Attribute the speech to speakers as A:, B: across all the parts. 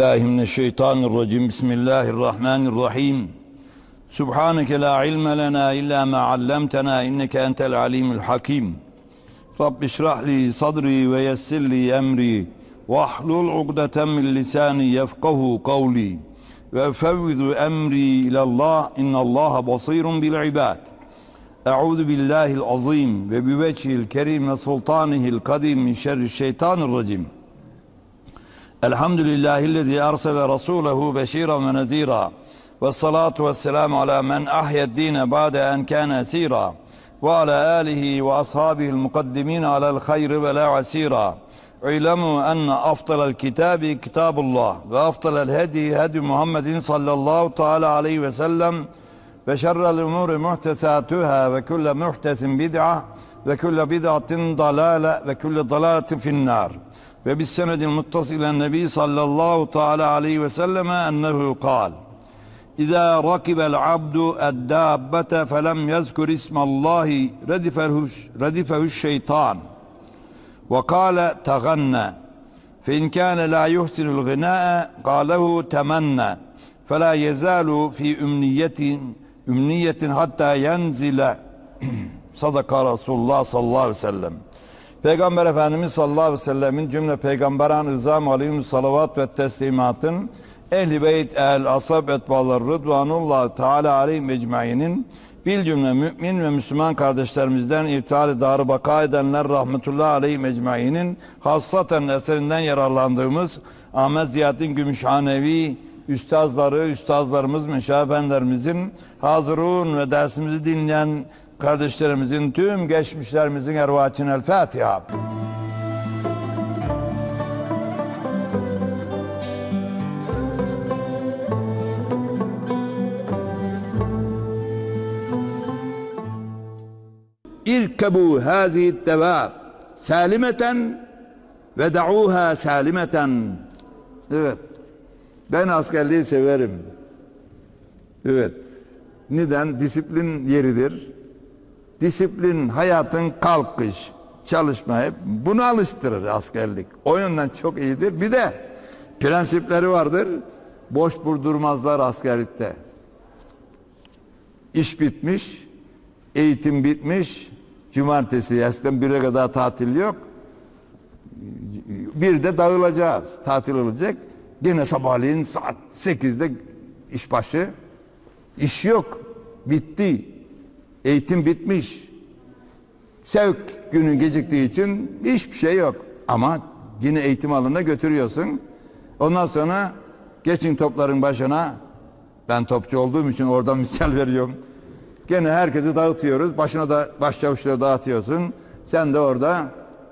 A: Euzubillahimineşşeytanirracim. Bismillahirrahmanirrahim. Subhaneke la ilme lena illa ma allamtena inneke entel alimul hakim. Rabbi şrah li sadri ve yessir li emri ve ahlul ugdeten min lisani yefkahu kavli ve efevvizu emri ilallah innallaha basirun bil ibad. Euzu billahil azim ve bi vecihil kerim ve sultanihil kadim min şerri'ş-şeytanirracim. Elhamdülillahillezî ersele rasûlehu beşîran ve nezîrâ. Vessalâtu vesselâmu alâ men ahyed-dîne ba'de en kâne esîrâ. Ve alâ âlihi ve ashâbihil mukaddimîne alel hayri ve lâ asîrâ. İ'lemû enne afdalel kitâbi kitâbullah ve afdalel hedi hedi Muhammedin sallallahu teâlâ aleyhi ve sellem ve şerrel umûri muhtesâtuhâ ve kulle muhtesin bid'a ve kulle bid'atin dalâle ve kulle dalâletin finnâr. Ve bis senedil muttasilen nebi sallallahu teala aleyhi ve selleme ennehu kal. İzâ rakibel abdu eddâbbete felem yezkur ismallahi redifehuş şeytan. Ve kâle tegenne. Fe in kâne la yuhsinul gınâe kâlehu temenne. Felâ yezâlu fi ümniyetin hatta yenzile. Sadaka Resulullah sallallahu aleyhi ve sellem. Peygamber Efendimiz sallallahu aleyhi ve sellemin cümle peygamberan rızam aleyhim salavat ve teslimatın ehl-i beyt, ehl-i asab etbaları rıdvanullah teala aleyhim ecmainin bil cümle mümin ve Müslüman kardeşlerimizden irtihal-i dar-ı baka edenler rahmetullah aleyhim ecmainin hassaten eserinden yararlandığımız Ahmet Ziyaddin Gümüşhanevi üstazlarımız, meşayih efendilerimizin hazırun ve dersimizi dinleyen kardeşlerimizin, tüm geçmişlerimizin ervahine el Fatiha. İrkebu hazihi devab salimeten ve da'uha salimeten. Evet. Ben askerliği severim. Evet. Neden? Disiplin yeridir. Disiplin hayatın kalkış, çalışma hep bunu alıştırır askerlik. O yönden çok iyidir. Bir de prensipleri vardır. Boş durmazlar askerlikte. İş bitmiş, eğitim bitmiş. Cumartesi eskiden 1'e kadar tatil yok. Bir de dağılacağız. Tatil olacak. Yine sabahleyin saat 8'de işbaşı. İş yok. Bitti. Eğitim bitmiş. Sevk günü geciktiği için hiçbir şey yok. Ama yine eğitim alanına götürüyorsun. Ondan sonra geçin topların başına. Ben topçu olduğum için oradan misal veriyorum. Gene herkesi dağıtıyoruz. Başına da başçavuşları dağıtıyorsun. Sen de orada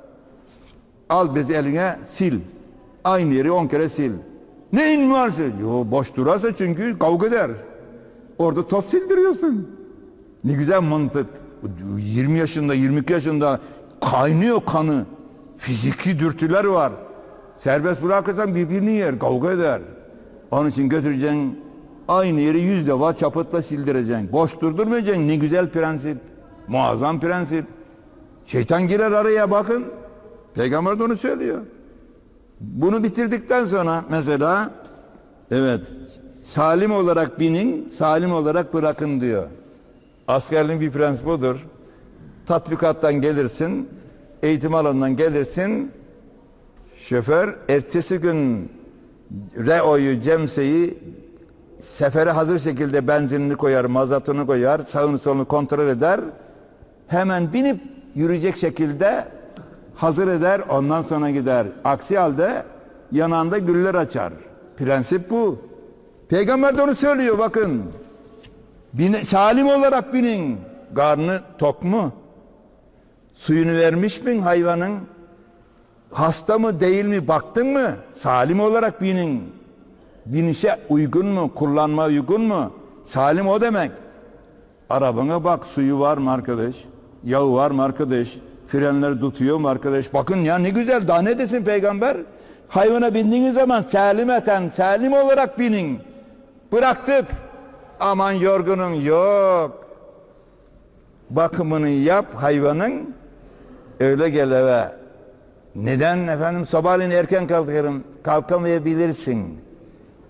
A: al bezi eline sil. Aynı yeri 10 kere sil. Neyin varsa? Yo, boş durarsa çünkü kavga eder. Orada top sildiriyorsun. Ne güzel mantık. 20 yaşında, 22 yaşında kaynıyor kanı. Fiziki dürtüler var. Serbest bırakırsan birbirini yer, kavga eder. Onun için götüreceksin, aynı yeri 100 defa çapıtla sildireceksin. Boş durdurmayacaksın. Ne güzel prensip. Muazzam prensip. Şeytan girer araya, bakın. Peygamber de onu söylüyor. Bunu bitirdikten sonra mesela evet, salim olarak binin, salim olarak bırakın diyor. Askerliğin bir prensip odur. Tatbikattan gelirsin, eğitim alanından gelirsin. Şoför ertesi gün reoyu, cemseyi sefere hazır şekilde benzinini koyar, mazotunu koyar, sağını solunu kontrol eder. Hemen binip yürüyecek şekilde hazır eder, ondan sonra gider. Aksi halde yanağında güller açar. Prensip bu. Peygamber de onu söylüyor, bakın. Salim olarak binin. Karnı tok mu? Suyunu vermiş mi hayvanın? Hasta mı değil mi baktın mı? Salim olarak binin. Binişe uygun mu? Kullanma uygun mu? Salim o demek. Arabana bak, suyu var mı arkadaş? Yağı var mı arkadaş? Frenleri tutuyor mu arkadaş? Bakın ya, ne güzel, daha ne desin peygamber? Hayvana bindiğiniz zaman salimeten, salim olarak binin. Bıraktık. Aman yorgunun yok. Bakımını yap hayvanın. Öyle gel eve. Neden efendim? Sabahleyin erken kalkarım. Kalkamayabilirsin.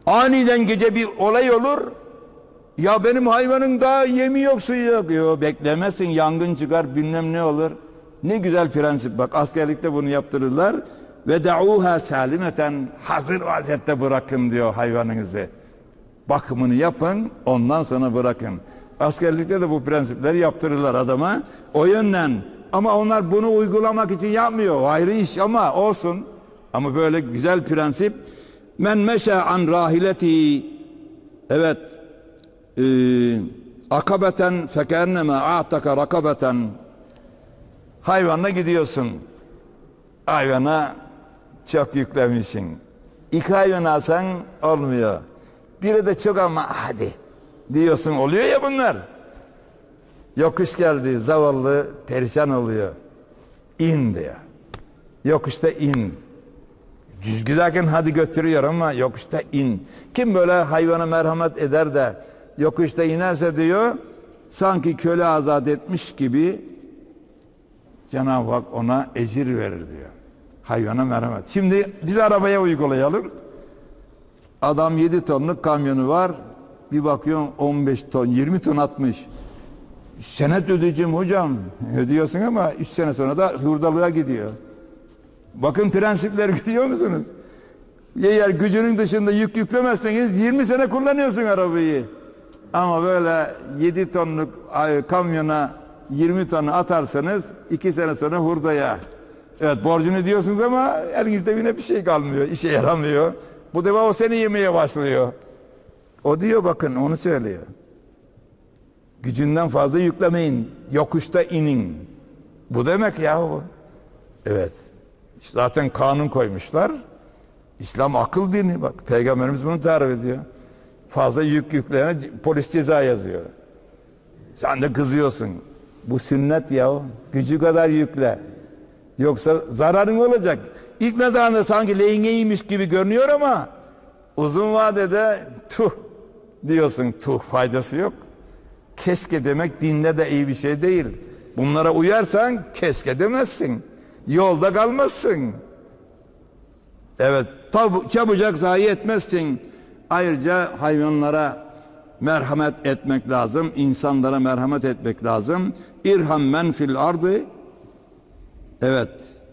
A: Aniden gece bir olay olur. Ya benim hayvanın daha yemi yok, suyu yok. Yok, beklemezsin, yangın çıkar, bilmem ne olur. Ne güzel prensip, bak askerlikte bunu yaptırırlar. Ve da'uha salimeten, hazır vaziyette bırakın diyor hayvanınızı. Bakımını yapın, ondan sonra bırakın. Askerlikte de bu prensipleri yaptırırlar adama. O yönden, ama onlar bunu uygulamak için yapmıyor. Ayrı iş ama olsun. Ama böyle güzel prensip. Men meşe an rahileti, evet, akabeten fekenneme a'taka rakabeten. Hayvanla gidiyorsun. Hayvana çok yüklemişsin. 2 hayvan alsan olmuyor. Biri de çok ama hadi diyorsun, oluyor ya bunlar. Yokuş geldi, zavallı perişan oluyor. İn diyor. Yokuşta in. Düz giderken hadi götürüyor ama yokuşta in. Kim böyle hayvana merhamet eder de yokuşta inerse diyor, sanki köle azat etmiş gibi Cenab-ı Hak ona ecir verir diyor. Hayvana merhamet. Şimdi biz arabaya uygulayalım. Adam 7 tonluk kamyonu var. Bir bakıyorsun 15 ton, 20 ton atmış. Senet ödeyeceğim hocam. Ödüyorsun ama 3 sene sonra da hurdalığa gidiyor. Bakın prensipleri görüyor musunuz? Eğer gücünün dışında yük yüklemezseniz 20 sene kullanıyorsun arabayı. Ama böyle 7 tonluk kamyona 20 tonu atarsanız 2 sene sonra hurdaya. Evet, borcunu diyorsunuz ama elinizde yine bir şey kalmıyor, işe yaramıyor. Bu defa o seni yemeye başlıyor. O diyor, bakın onu söylüyor. Gücünden fazla yüklemeyin, yokuşta inin. Bu demek yahu. Evet. Zaten kanun koymuşlar. İslam akıl dini, bak. Peygamberimiz bunu tarif ediyor. Fazla yük yükleyene polis ceza yazıyor. Sen de kızıyorsun. Bu sünnet yahu. Gücü kadar yükle. Yoksa zararın olacak. İlk nazarında sanki lehingeymiş gibi görünüyor ama uzun vadede tuh diyorsun, tuh, faydası yok. Keşke demek dinde de iyi bir şey değil. Bunlara uyarsan keşke demezsin. Yolda kalmazsın. Evet, çabucak zayi etmezsin. Ayrıca hayvanlara merhamet etmek lazım. İnsanlara merhamet etmek lazım. İrham men fil ardı. Evet.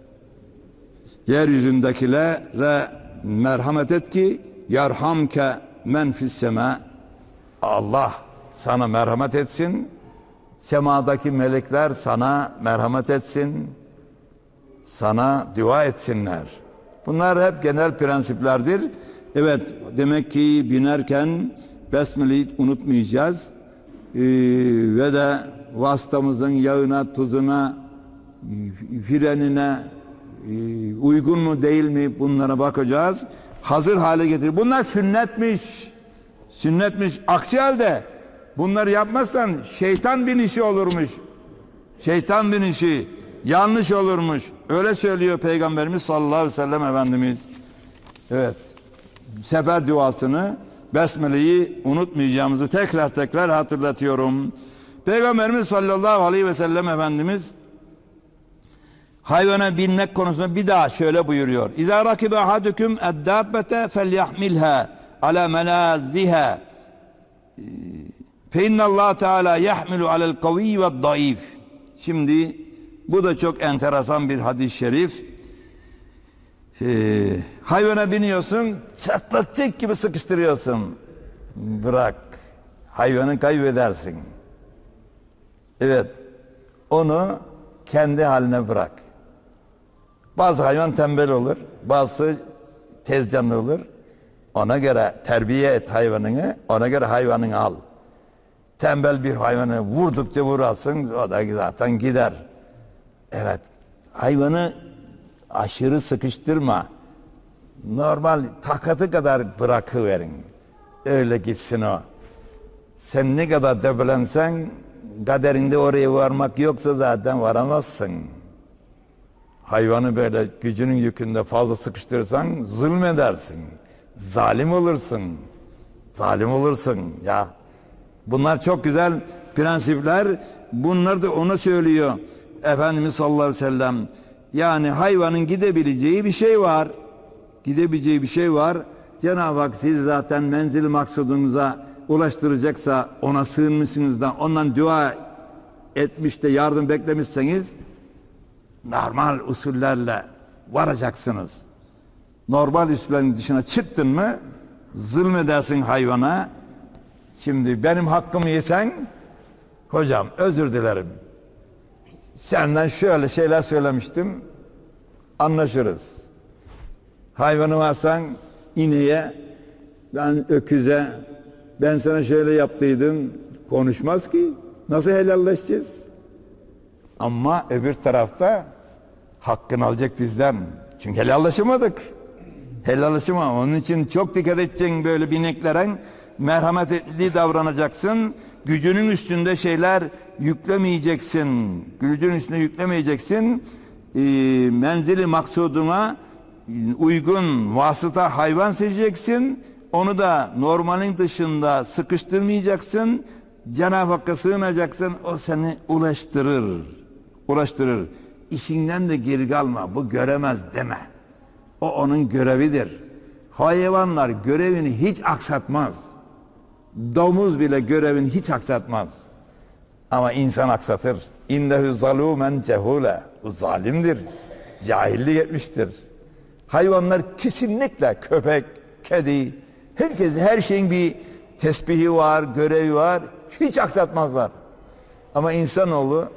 A: Yeryüzündekilere merhamet et ki yerhamke men fis sema. Allah sana merhamet etsin. Semadaki melekler sana merhamet etsin. Sana dua etsinler. Bunlar hep genel prensiplerdir. Evet, demek ki binerken Besmele'yi unutmayacağız. Ve de vasıtamızın yağına, tuzuna, frenine uygun mu değil mi, bunlara bakacağız. Hazır hale getir. Bunlar sünnetmiş. Sünnetmiş. Aksi halde bunları yapmazsan şeytan binişi olurmuş. Şeytan binişi yanlış olurmuş. Öyle söylüyor Peygamberimiz sallallahu aleyhi ve sellem Efendimiz. Evet. Sefer duasını, Besmele'yi unutmayacağımızı tekrar hatırlatıyorum. Peygamberimiz sallallahu aleyhi ve sellem Efendimiz hayvana binmek konusunda bir daha şöyle buyuruyor. İzâ rakibe ahadüküm eddâbbete felyahmilhâ alâ melâzziha fe innallâhu teâlâ yahmilu alel kaviyyi ve zayıf. Şimdi bu da çok enteresan bir hadis-i şerif. Hayvana biniyorsun, çatlatacak gibi sıkıştırıyorsun. Bırak. Hayvanı kaybedersin. Evet. Onu kendi haline bırak. Bazı hayvan tembel olur. Bazısı tez canlı olur. Ona göre terbiye et hayvanını. Ona göre hayvanını al. Tembel bir hayvanı vurdukça vurasın. O da zaten gider. Evet. Hayvanı aşırı sıkıştırma. Normal takatı kadar bırakıverin. Öyle gitsin o. Sen ne kadar debelensen kaderinde oraya varmak yoksa zaten varamazsın. Hayvanı böyle gücünün yükünde fazla sıkıştırırsan zulmedersin. Zalim olursun. Zalim olursun ya. Bunlar çok güzel prensipler. Bunlar da ona söylüyor Efendimiz sallallahu aleyhi ve sellem. Yani hayvanın gidebileceği bir şey var. Gidebileceği bir şey var. Cenab-ı Hak siz zaten menzil maksudunuza ulaştıracaksa ona sığınmışsınız da ondan dua etmiş de yardım beklemişseniz normal usullerle varacaksınız. Normal usullerin dışına çıktın mı zulmedersin hayvana. Şimdi benim hakkımı yesen hocam özür dilerim. Senden şöyle şeyler söylemiştim. Anlaşırız. Hayvanı varsan ineğe, ben öküze, ben sana şöyle yaptıydım. Konuşmaz ki. Nasıl helalleşeceğiz? Ama öbür tarafta hakkını alacak bizden. Çünkü helalleşemedik. Helalleşemem. Onun için çok dikkat edeceksin böyle bineklere. Merhametli davranacaksın. Gücünün üstünde şeyler yüklemeyeceksin. Gücünün üstüne yüklemeyeceksin. Menzili maksuduna uygun vasıta hayvan seçeceksin. Onu da normalin dışında sıkıştırmayacaksın. Cenab-ı Hakk'a sığınacaksın. O seni ulaştırır. Ulaştırır. İşinden de geri kalma. Bu göremez deme. O onun görevidir. Hayvanlar görevini hiç aksatmaz. Domuz bile görevini hiç aksatmaz. Ama insan aksatır. İnnehu zalûmen cehûle. O zalimdir. Cahillik etmiştir. Hayvanlar kesinlikle köpek, kedi, herkesin her şeyin bir tesbihi var, görevi var. Hiç aksatmazlar. Ama insanoğlu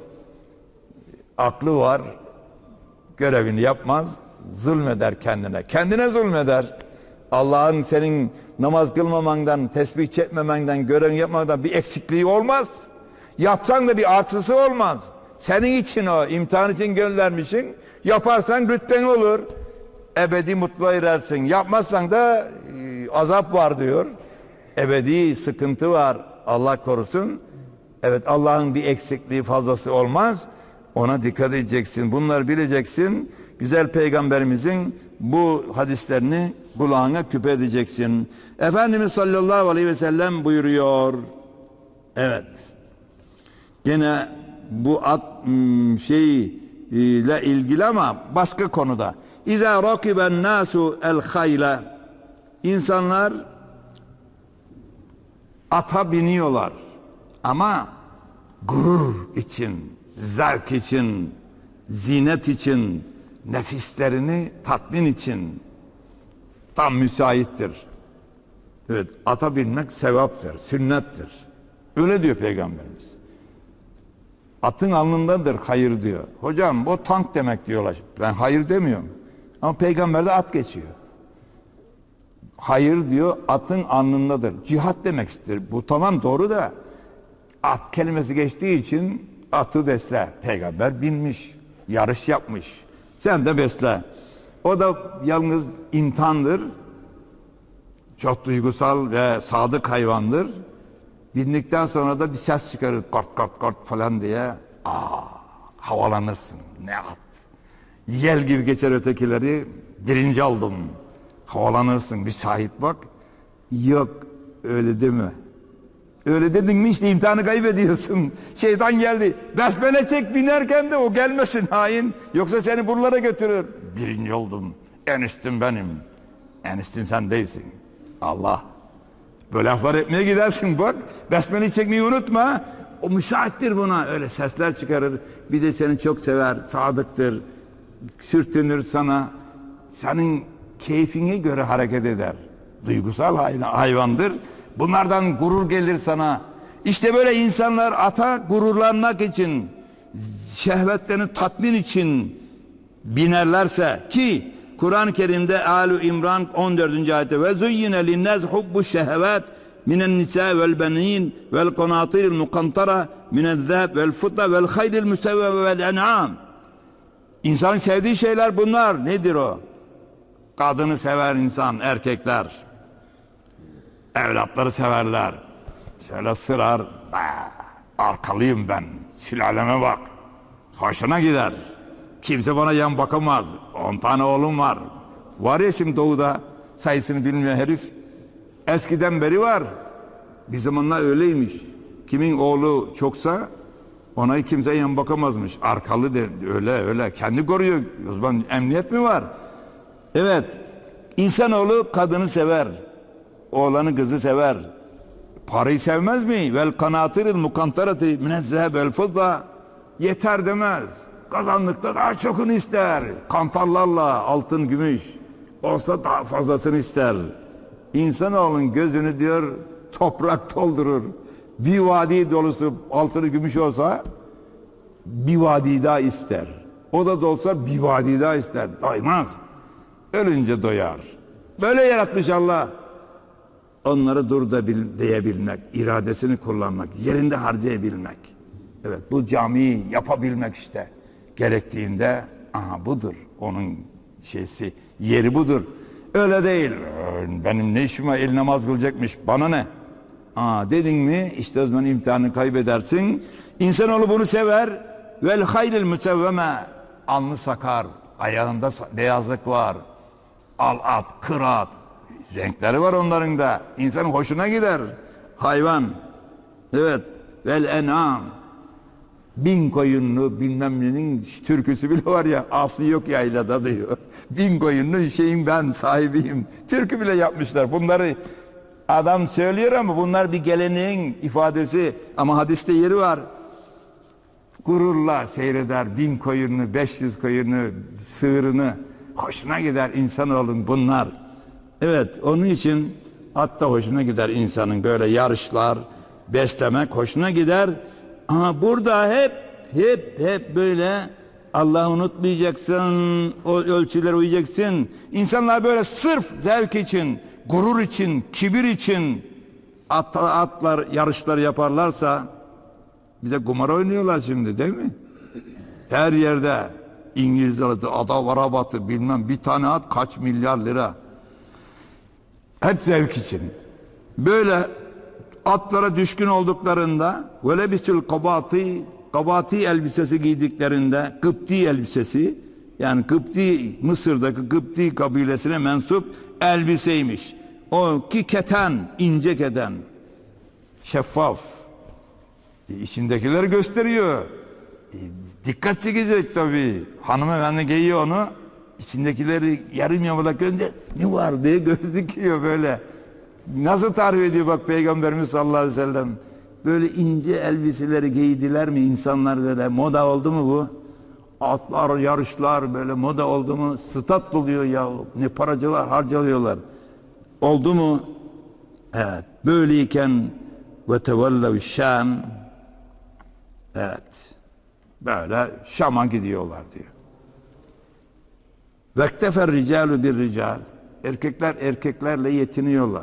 A: aklı var, görevini yapmaz, zulmeder kendine. Kendine zulmeder. Allah'ın senin namaz kılmamandan, tesbih çekmemenden, görevini yapmadan bir eksikliği olmaz. Yapsan da bir artısı olmaz. Senin için o, imtihan için göndermişsin. Yaparsan rütben olur. Ebedi mutluğa erersin. Yapmazsan da azap var diyor. Ebedi sıkıntı var. Allah korusun. Evet, Allah'ın bir eksikliği fazlası olmaz. Ona dikkat edeceksin. Bunları bileceksin. Güzel peygamberimizin bu hadislerini kulağına küpe edeceksin. Efendimiz sallallahu aleyhi ve sellem buyuruyor. Evet. Gene bu ile ilgili ama başka konuda. İza rakiben nasu el hayla. İnsanlar ata biniyorlar. Ama gurur için, zevk için, zinet için, nefislerini tatmin için tam müsaittir. Evet, ata binmek sevaptır, sünnettir. Öyle diyor Peygamberimiz. Atın alnındadır hayır diyor. Hocam o tank demek diyorlar. Ben hayır demiyorum. Ama Peygamber'de at geçiyor. Hayır diyor, atın alnındadır. Cihat demek ister. Bu tamam doğru da at kelimesi geçtiği için atı besle. Peygamber binmiş, yarış yapmış. Sen de besle. O da yalnız imtihandır. Çok duygusal ve sadık hayvandır. Bindikten sonra da bir ses çıkarır. Kort kort kort falan diye. Havalanırsın. Ne at. Yel gibi geçer ötekileri. Birinci oldum. Havalanırsın. Bir şahit bak. Yok öyle deme. Öyle dedin mi işte imtihanı kaybediyorsun. Şeytan geldi. Besmele çek binerken de o gelmesin hain. Yoksa seni buralara götürür. Birinci oldum. En üstün benim. En üstün sen değilsin. Allah. Böyle laflar etmeye gidersin bak. Besmele'yi çekmeyi unutma. O müsaittir buna. Öyle sesler çıkarır. Bir de seni çok sever. Sadıktır. Sürtünür sana. Senin keyfine göre hareket eder. Duygusal hayvandır. Bunlardan gurur gelir sana. İşte böyle insanlar ata gururlanmak için, şehvetlerini tatmin için binerlerse ki Kur'an-ı Kerim'de Al-i İmran 14. ayette ve zuyyine linnâz hubbu şehvet minen nisa vel benin vel qanatiril mukantara minel zeheb vel fudda vel hayril musevve vel en'am. İnsanın sevdiği şeyler bunlar. Nedir o? Kadını sever insan, erkekler. Evlatları severler. Şöyle sırar. Arkalıyım ben. Sülaleme bak. Hoşuna gider. Kimse bana yan bakamaz. 10 tane oğlum var. Var ya şimdi doğuda sayısını bilmeyen herif. Eskiden beri var. Bir zamanlar öyleymiş. Kimin oğlu çoksa ona kimse yan bakamazmış. Arkalı de öyle. Kendi koruyor. O zaman emniyet mi var? Evet. İnsanoğlu kadını sever. Oğlanı kızı sever. Parayı sevmez mi? Vel kanatiril mukantarati minezzeheb vel fıdda. Yeter demez. Kazandıkta daha çokunu ister. Kantarlarla altın, gümüş olsa daha fazlasını ister. İnsanoğlunun gözünü diyor toprak doldurur. Bir vadi dolusu altını, gümüş olsa bir vadi daha ister. O da olsa bir vadi daha ister. Doymaz. Ölünce doyar. Böyle yaratmış Allah. Onları dur da diyebilmek, iradesini kullanmak, yerinde harcayabilmek. Evet, bu camiyi yapabilmek işte. Gerektiğinde, aha budur. Onun şeysi, yeri budur. Öyle değil. Benim ne işim var, el namaz kılacakmış, bana ne? Dedin mi, işte o zaman imtihanı kaybedersin. İnsanoğlu bunu sever. Vel hayril müsevveme. Alnı sakar, ayağında beyazlık var. Al-at, kırat. Renkleri var onların da. İnsanın hoşuna gider. Hayvan. Evet. Vel en'am. 1000 koyunlu bilmem nenin türküsü bile var ya. Aslı yok yaylada diyor. 1000 koyunlu şeyin ben sahibiyim. Türkü bile yapmışlar. Bunları adam söylüyor ama bunlar bir geleneğin ifadesi. Ama hadiste yeri var. Gururla seyreder 1000 koyunlu, 500 koyunlu, sığırını. Hoşuna gider insanoğlun bunlar. Evet, onun için hatta hoşuna gider insanın böyle yarışlar, beslemek hoşuna gider. Ama burada hep böyle Allah'ı unutmayacaksın, o ölçülere uyacaksın. İnsanlar böyle sırf zevk için, gurur için, kibir için atlar yarışlar yaparlarsa, bir de kumar oynuyorlar şimdi değil mi? Her yerde İngilizce'de ada varabatı bilmem bir tane at kaç milyar lira. Hep zevk için. Böyle atlara düşkün olduklarında böyle bir kabati elbisesi giydiklerinde, Kıpti elbisesi, yani Kıpti, Mısır'daki Kıpti kabilesine mensup elbiseymiş. O ki keten, ince keten, şeffaf. İçindekileri gösteriyor. Dikkat çekecek tabii. Hanımefendi giyiyor onu. İçindekileri yarım yamalak önce ne var diye göz dikiyor böyle. Nasıl tarif ediyor bak Peygamberimiz sallallahu aleyhi ve sellem. Böyle ince elbiseleri giydiler mi insanlar böyle, moda oldu mu bu? Atlar, yarışlar böyle moda oldu mu? Stat doluyor ya. Ne paracılar harcalıyorlar. Oldu mu? Evet. Böyleyken ve tevellev Şam. Evet. Böyle Şam'a gidiyorlar diyor. Vektefer ricalu bir rical. Erkekler erkeklerle yetiniyorlar.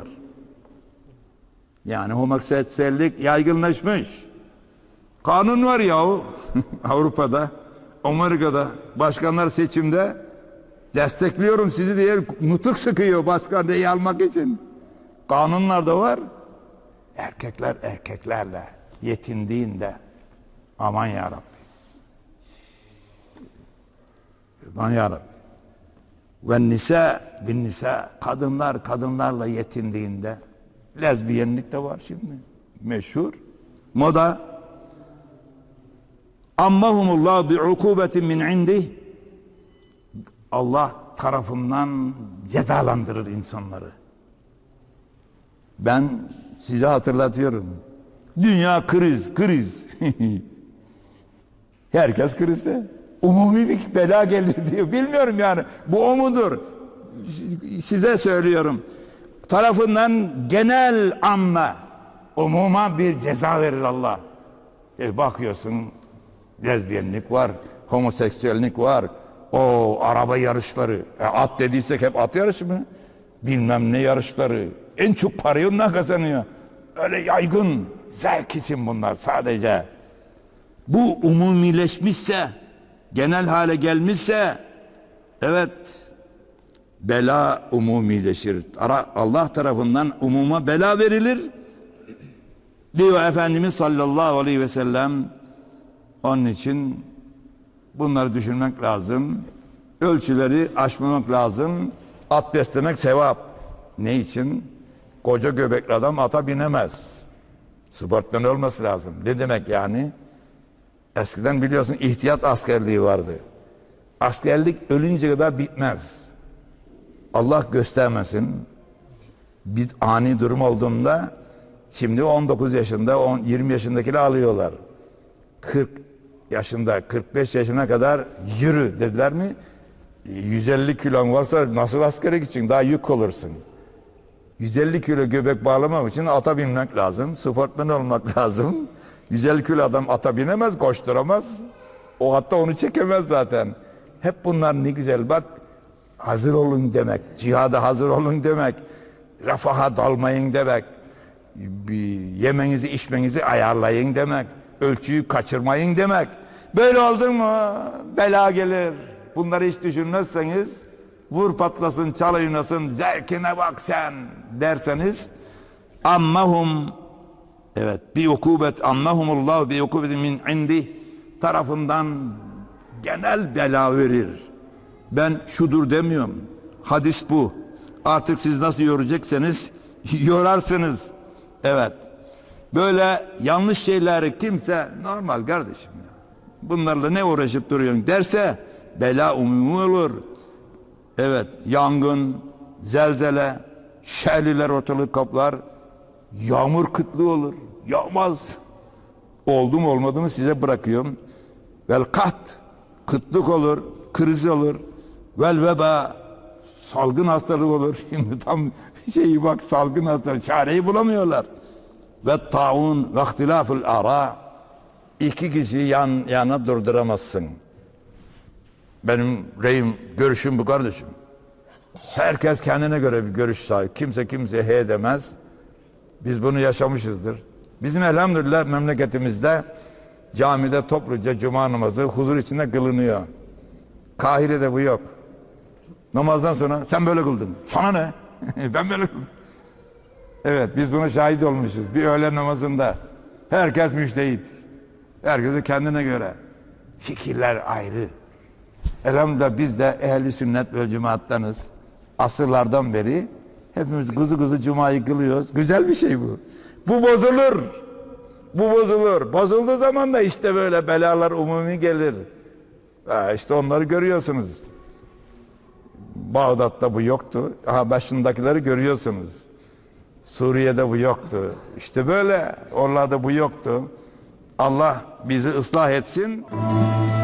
A: Yani homoseksüellik yaygınlaşmış. Kanun var yahu Avrupa'da, Amerika'da. Başkanlar seçimde destekliyorum sizi diye nutuk sıkıyor başkanlığı almak için. Kanunlar da var. Erkekler erkeklerle yetindiğinde aman yarabbi. Aman yarabbi. Ve nisa bin nisa, kadınlar kadınlarla yetindiğinde, lezbiyenlik de var şimdi meşhur moda. Ammahumullah bi ukubetin min indih, Allah tarafından cezalandırır insanları. Ben size hatırlatıyorum, dünya kriz herkes krizde. Umumi bir bela geldi diyor. Bilmiyorum yani. Bu o mudur? Size söylüyorum. Tarafından genel amme, umuma bir ceza verir Allah. Bakıyorsun lezbiyenlik var, homoseksüellik var. O araba yarışları. At dediysek hep at yarışı mı? Bilmem ne yarışları. En çok parayı onlar kazanıyor. Öyle yaygın zevk için bunlar sadece. Bu umumileşmişse, genel hale gelmişse, evet, bela umumileşir. Allah tarafından umuma bela verilir diyor Efendimiz sallallahu aleyhi ve sellem. Onun için bunları düşünmek lazım. Ölçüleri aşmamak lazım. At beslemek sevap. Ne için? Koca göbekli adam ata binemez. Sportman olması lazım. Ne demek yani? Eskiden biliyorsun ihtiyat askerliği vardı. Askerlik ölünce kadar bitmez. Allah göstermesin bir ani durum olduğunda şimdi 19 yaşında 20 yaşındakileri alıyorlar. 40 yaşında 45 yaşına kadar yürü dediler mi 150 kilon varsa nasıl askere gideceksin, daha yük olursun. 150 kilo göbek bağlamak için ata binmek lazım, sportman olmak lazım. 150 kilo adam ata binemez, koşturamaz. O hatta onu çekemez zaten. Hep bunlar ne güzel bak, hazır olun demek, cihada hazır olun demek, refaha dalmayın demek, yemenizi içmenizi ayarlayın demek, ölçüyü kaçırmayın demek. Böyle oldu mu bela gelir. Bunları hiç düşünmezseniz vur patlasın, çal oynasın, zevkine bak sen derseniz ammahum, evet, bi ukubet ammahumullahu bi ukubetin min indi tarafından genel bela verir. Ben şudur demiyorum. Hadis bu. Artık siz nasıl yoracaksınız yorarsınız. Evet. Böyle yanlış şeyleri kimse normal kardeşim ya. Bunlarla ne uğraşıp duruyorsun derse bela umumi olur. Evet, yangın, zelzele, şerliler ortalık kaplar, yağmur kıtlığı olur, yağmaz. Oldu mu olmadı mı size bırakıyorum. Vel kat, kıtlık olur, kriz olur. Vel veba, salgın hastalık olur. Şimdi tam şeyi bak, salgın hastalık, çareyi bulamıyorlar. Ve taun ve ihtilaful ara, iki kişiyi yan yana durduramazsın. Benim görüşüm bu kardeşim. Herkes kendine göre bir görüş sahip. Kimse kimseye he demez. Biz bunu yaşamışızdır. Bizim elhamdülillah memleketimizde camide topluca cuma namazı huzur içinde kılınıyor. Kahire'de bu yok. Namazdan sonra sen böyle kıldın. Sana ne? Ben böyle kıldım. Evet, biz buna şahit olmuşuz. Bir öğlen namazında herkes müştehit. Herkese kendine göre. Fikirler ayrı. Elhamdülillah biz de ehl-i sünnet ve cemaattanız. Asırlardan beri hepimiz kuzu kuzu cumayı kılıyoruz. Güzel bir şey bu. Bu bozulur. Bu bozulur. Bozulduğu zaman da işte böyle belalar umumi gelir. İşte onları görüyorsunuz. Bağdat'ta bu yoktu. Başındakileri görüyorsunuz. Suriye'de bu yoktu. İşte böyle. Oralarda bu yoktu. Allah bizi ıslah etsin.